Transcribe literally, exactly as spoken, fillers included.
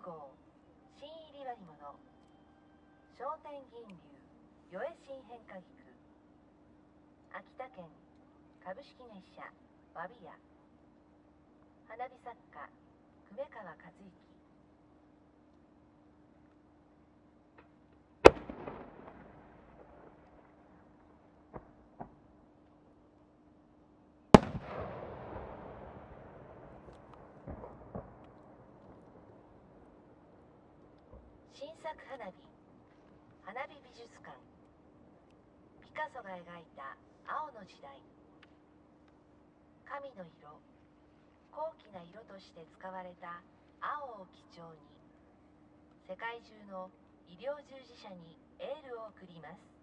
号新入り割物商店銀流与江新変化菊秋田県株式会社わびや花火作家久米川和之新作花火花火美術館ピカソが描いた青の時代神の色高貴な色として使われた青を基調に世界中の医療従事者にエールを送ります。